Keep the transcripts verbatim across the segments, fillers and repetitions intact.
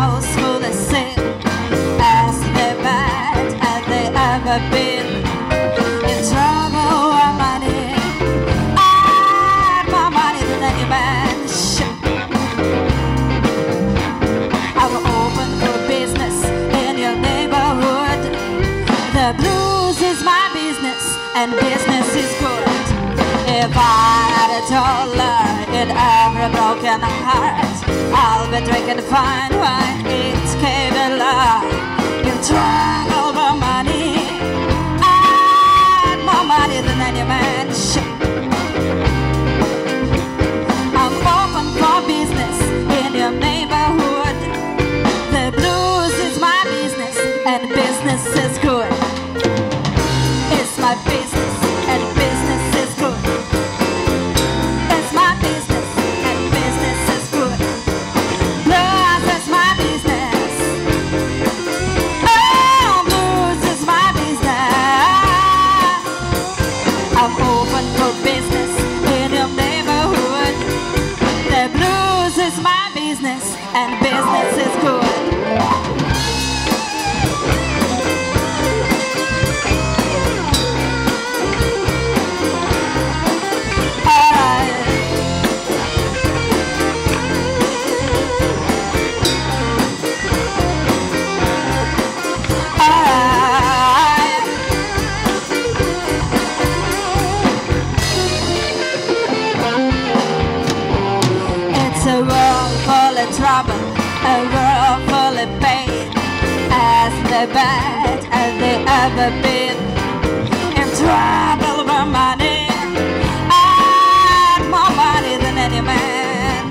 house full of sin, as they bad as they ever been. In trouble or money, I had more money than any man. I'm open for business in your neighborhood. The blues is my business and business is good. If I had a dollar in every broken heart, I'll be drinking fine wine, it's Kevlar. You trouble for money, I had more money than any man. I'm open for business in your neighborhood. The blues is my business and business is good. It's my business and business is good. It's my business and business is good. Blues is my business. Oh, blues is my business. I'm open for business in your neighborhood. The blues is my business and business is good. A world full of trouble, a world full of pain, as the bad as they ever been. In trouble for money, I had more money than any man.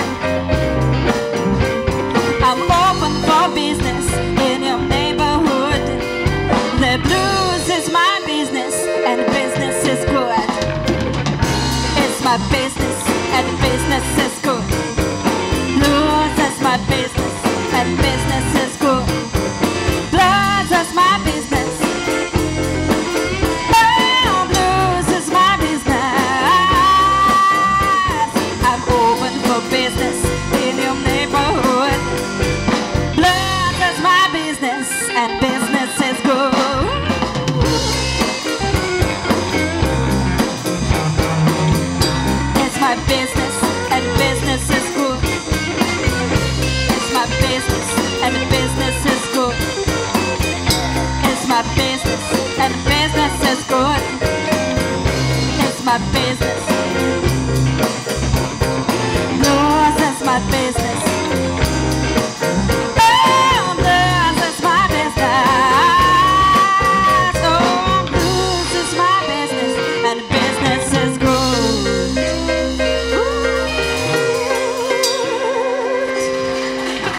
I'm open for business in your neighborhood. The blues is my business and business is good. It's my business and business is good. Blues is my business and business is good. Blues is my business. Oh, blues is my business. I'm open for business in your neighborhood. Blues is my business and business is good. It's my business and business is good. Business and business is good. It's my business and business is good. It's my business